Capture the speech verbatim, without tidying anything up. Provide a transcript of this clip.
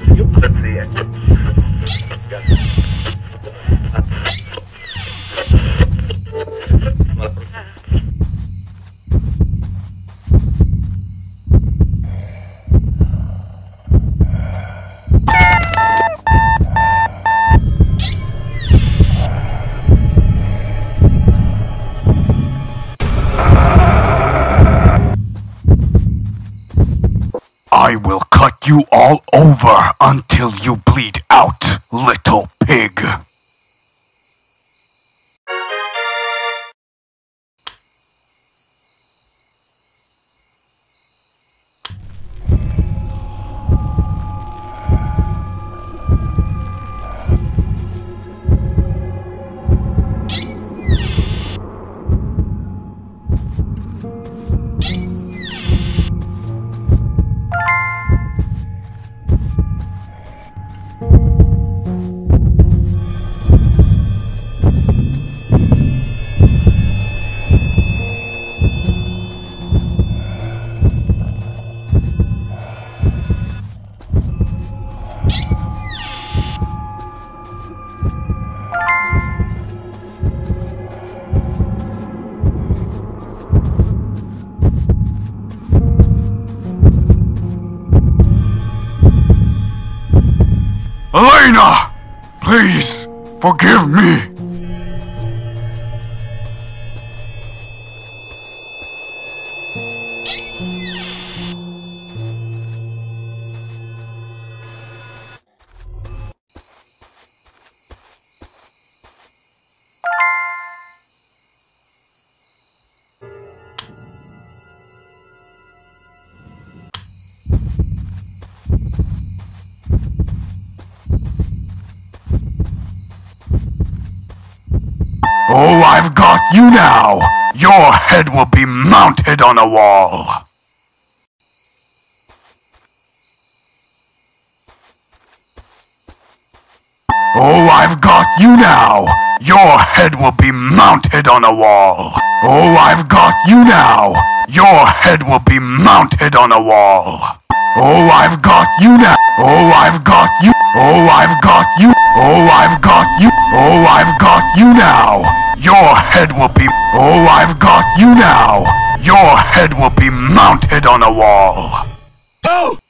Let's see it. I will cut you all over until you bleed out, little pig. Elena! Please, forgive me! Oh, I've got you now! Your head will be mounted on a wall! Oh, I've got you now! Your head will be mounted on a wall! Oh, I've got you now! Your head will be mounted on a wall! Oh, I've got you now! Oh, I've got you! Oh, I've got you! Oh, I've got you! Oh, I've got you now! Your head will be... Oh, I've got you now! Your head will be mounted on a wall! Oh!